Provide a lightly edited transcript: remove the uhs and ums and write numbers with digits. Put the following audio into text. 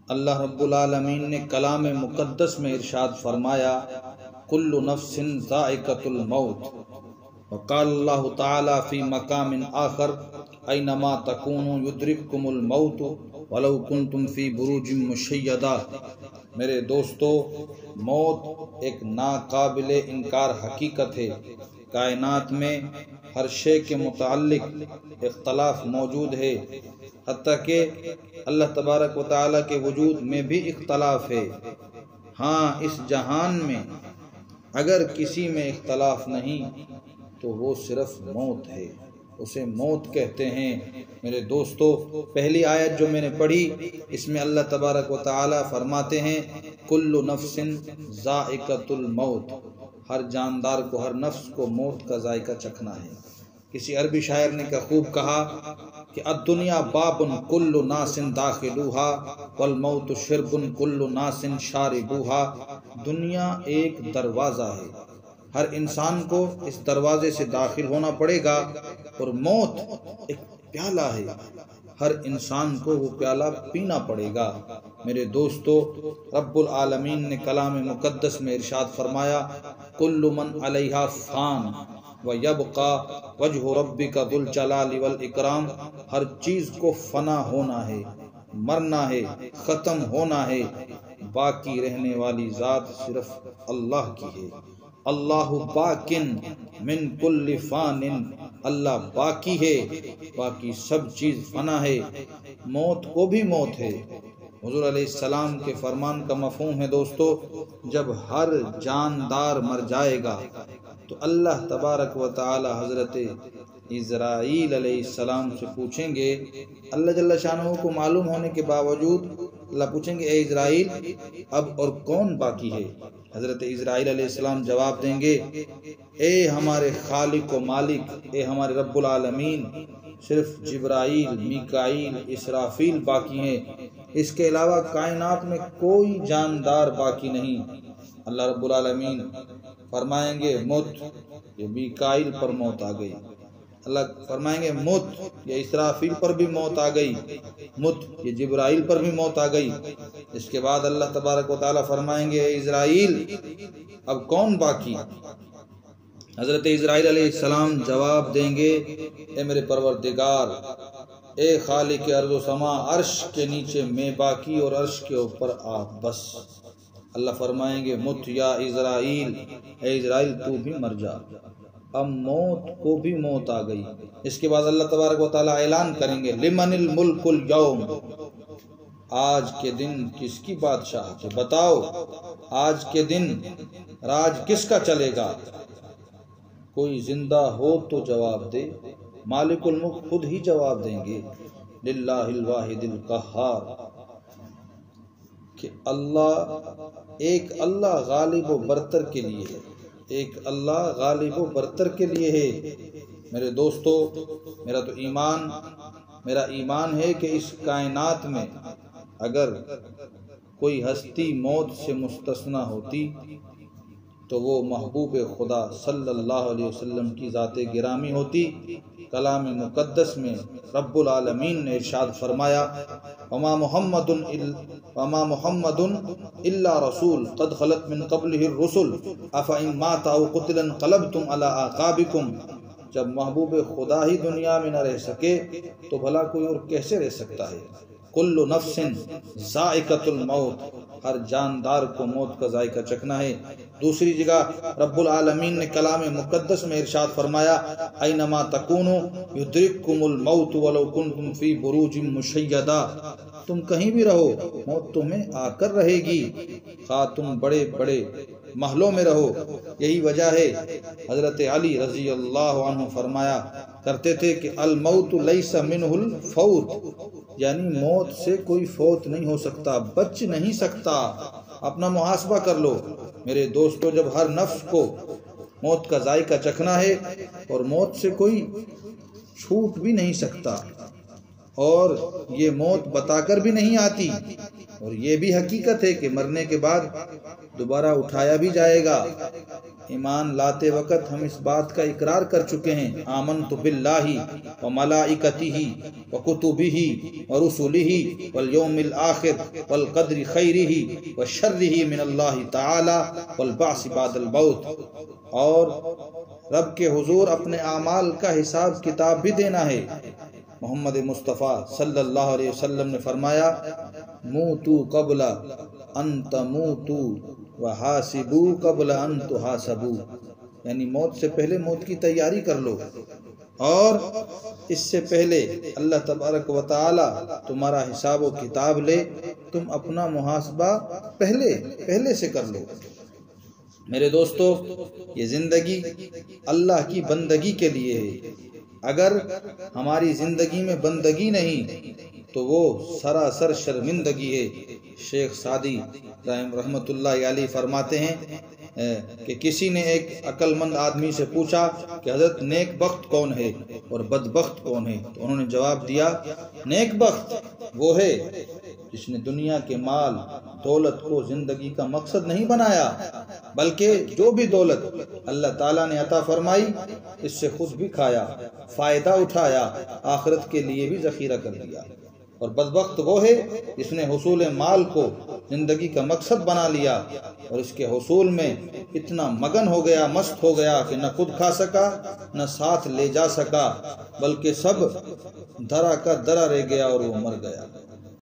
اللہ رب العالمین نے کلام مقدس میں ارشاد فرمایا کل نفس ذائقۃ الموت، وقال اللہ تعالی فی مقام آخر اینما تکونوا یدرککم الموت ولو کنتم فی بروج مشیدہ۔ میرے دوستو، موت ایک ناقابل انکار حقیقت ہے۔ کائنات میں ہر شے کے متعلق اختلاف موجود ہے، حتیٰ کہ اللہ تبارک و تعالیٰ کے وجود میں بھی اختلاف ہے۔ ہاں، اس جہان میں اگر کسی میں اختلاف نہیں تو وہ صرف موت ہے، اسے موت کہتے ہیں۔ میرے دوستو، پہلی آیت جو میں نے پڑھی اس میں اللہ تبارک و تعالیٰ فرماتے ہیں کل نفس ذائقۃ الموت، ہر جاندار کو، ہر نفس کو موت کا ذائقہ چکھنا ہے۔ کسی عربی شاعر نے خوب کہا کہ الدنیا باب کل ناس داخلوہا والموت شرب کل ناس شاربوہا۔ دنیا ایک دروازہ ہے، ہر انسان کو اس دروازے سے داخل ہونا پڑے گا، اور موت ایک پیالہ ہے، ہر انسان کو وہ پیالہ پینا پڑے گا۔ میرے دوستو، رب العالمین نے کلام مقدس میں ارشاد فرمایا کل من علیہا فان وَيَبْقَى وَجْهُ رَبِّكَ ذُو الْجَلَالِ وَالْإِكْرَامِ۔ ہر چیز کو فنا ہونا ہے، مرنا ہے، ختم ہونا ہے، باقی رہنے والی ذات صرف اللہ کی ہے۔ اللہ باقٍ من کل فان، اللہ باقی ہے، باقی سب چیز فنا ہے۔ موت کو بھی موت ہے۔ حضور علیہ السلام کے فرمان کا مفہوم ہے دوستو، جب ہر جاندار مر جائے گا تو اللہ تبارک و تعالی حضرت اسرائیل علیہ السلام سے پوچھیں گے، اللہ جل شانہ کو معلوم ہونے کے باوجود اللہ پوچھیں گے اے اسرائیل اب اور کون باقی ہے؟ حضرت اسرائیل علیہ السلام جواب دیں گے اے ہمارے خالق و مالک، اے ہمارے رب العالمین، صرف جبرائیل، میکائیل، اسرافیل باقی ہیں، اس کے علاوہ کائنات میں کوئی جاندار باقی نہیں۔ اللہ رب العالمین فرمائیں گے موت، یہ میکائیل پر موت آ گئی۔ اللہ فرمائیں گے موت، یہ اسرافیل پر بھی موت آ گئی، موت، یہ جبرائیل پر بھی موت آ گئی۔ اس کے بعد اللہ تبارک و تعالیٰ فرمائیں گے اے اسرائیل اب کون باقی؟ حضرت اسرائیل علیہ السلام جواب دیں گے اے میرے پروردگار، اے خالق ارض و سما، عرش کے نیچے میں باقی اور عرش کے اوپر آپ بس۔ اللہ فرمائیں گے مت یا اسرائیل، اے اسرائیل تو بھی مر جا۔ اب موت کو بھی موت آ گئی۔ اس کے بعد اللہ تبارک و تعالیٰ اعلان کریں گے لمن الملک اليوم، آج کے دن کس کی بادشاہت ہے؟ بتاؤ آج کے دن راج کس کا چلے گا؟ کوئی زندہ ہو تو جواب دے، مالک الملک خود ہی جواب دیں گے للہ الواحد القہار، کہ ایک اللہ غالب و برتر کے لیے ہے، ایک اللہ غالب و برتر کے لیے ہے۔ میرے دوستو، میرا ایمان ہے کہ اس کائنات میں اگر کوئی ہستی موت سے مستثنی ہوتی تو وہ محبوب خدا صلی اللہ علیہ وسلم کی ذات گرامی ہوتی۔ کلام مقدس میں رب العالمین نے ارشاد فرمایا وما محمد الا رسول قد خلت من قبلہ الرسل افإن مات او قتل انقلبتم علی اعقابکم۔ جب محبوب خدا ہی دنیا میں نہ رہ سکے تو بھلا کوئی اور کیسے رہ سکتا ہے؟ کل نفس ذائقۃ الموت، ہر جاندار کو موت کا ذائقہ چکھنا ہے۔ دوسری جگہ رب العالمین نے کلام مقدس میں ارشاد فرمایا اینما تکونوا یدرککم الموت ولو کنتم فی بروج مشیدہ۔ تم کہیں بھی رہو موت تمہیں آ کر رہے گی، خواہ تم بڑے بڑے محلوں میں رہو۔ یہی وجہ ہے حضرت علی رضی اللہ عنہ فرمایا کرتے تھے کہ الموت لیس منہ الفوت، یعنی موت سے کوئی فوت نہیں ہو سکتا، بچ نہیں سکتا۔ اپنا محاسبہ کر لو میرے دوستو، جب ہر نفس کو موت کا ذائقہ چکھنا ہے اور موت سے کوئی چھوٹ بھی نہیں سکتا، اور یہ موت بتا کر بھی نہیں آتی، اور یہ بھی حقیقت ہے کہ مرنے کے بعد دوبارہ اٹھایا بھی جائے گا۔ ایمان لاتے وقت ہم اس بات کا اقرار کر چکے ہیں، آمنت باللہ وملائکتہ وکتبہ ورسلہ والیوم الآخر والقدر خیرہ وشرہ من اللہ تعالی والبعث بعد الموت، اور رب کے حضور اپنے اعمال کا حساب کتاب بھی دینا ہے۔ محمد مصطفیٰ صلی اللہ علیہ وسلم نے فرمایا، موتو قبل ان تموتو وحاسبو قبل ان تحاسبو، یعنی موت سے پہلے موت کی تیاری کر لو، اور اس سے پہلے اللہ تبارک و تعالی تمہارا حساب و کتاب لے، تم اپنا محاسبہ پہلے سے کر لو۔ میرے دوستو، یہ زندگی اللہ کی بندگی کے لیے ہے۔ اگر ہماری زندگی میں بندگی نہیں تو وہ سراسر شرمندگی ہے۔ شیخ سعدی رحمۃ اللہ علیہ فرماتے ہیں کہ کسی نے ایک عقل مند آدمی سے پوچھا کہ حضرت نیک بخت کون ہے اور بدبخت کون ہے؟ تو انہوں نے جواب دیا، نیک بخت وہ ہے جس نے دنیا کے مال دولت کو زندگی کا مقصد نہیں بنایا، بلکہ جو بھی دولت اللہ تعالیٰ نے عطا فرمائی اس سے خود بھی کھایا، فائدہ اٹھایا، آخرت کے لیے بھی ذخیرہ کر دیا۔ اور بدبخت وہ ہے جس نے حصول مال کو زندگی کا مقصد بنا لیا اور اس کے حصول میں اتنا مگن ہو گیا، مست ہو گیا کہ نہ خود کھا سکا نہ ساتھ لے جا سکا، بلکہ سب درا کا درا رہ گیا اور وہ مر گیا۔